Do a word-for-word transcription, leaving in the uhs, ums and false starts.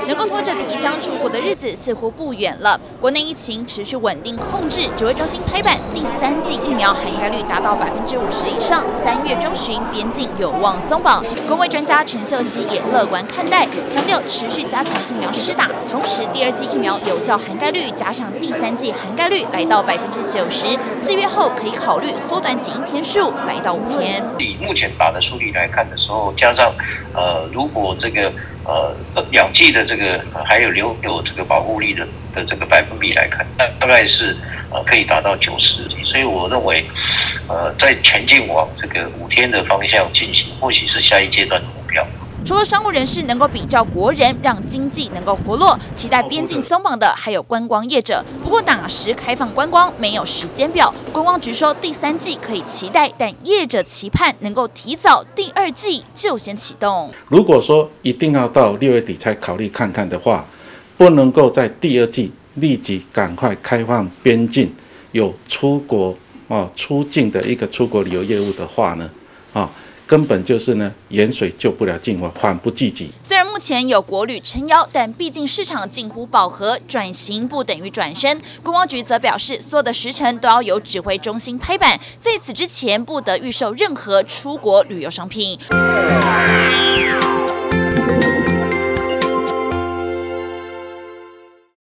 能够拖着皮箱出国的日子似乎不远了。国内疫情持续稳定控制，指挥中心拍板，第三剂疫苗涵盖率达到百分之五十以上，三月中旬边境有望松绑。公卫专家陈秀熙也乐观看待，强调持续加强疫苗施打，同时第二剂疫苗有效涵盖率加上第三剂涵盖率来到百分之九十，四月后可以考虑缩短检疫天数，来到五天。 以目前打的数据来看的时候，加上呃，如果这个呃两剂的这个、呃、还有留有这个保护力的的这个百分比来看，大概是呃可以达到九十，所以我认为呃在前进往这个五天的方向进行，或许是下一阶段的目标。 除了商务人士能够比照国人，让经济能够活络，期待边境松绑的还有观光业者。不过哪时开放观光没有时间表，观光局说第三季可以期待，但业者期盼能够提早第二季就先启动。 如果说一定要到六月底才考虑看看的话，不能够在第二季立即赶快开放边境，有出国啊出境的一个出国旅游业务的话呢，啊。根本就是呢，远水救不了近火，缓不济急。 虽然目前有国旅撑腰，但毕竟市场近乎饱和，转型不等于转身。观光局则表示，所有的时程都要由指挥中心拍板，在此之前不得预售任何出国旅游商品。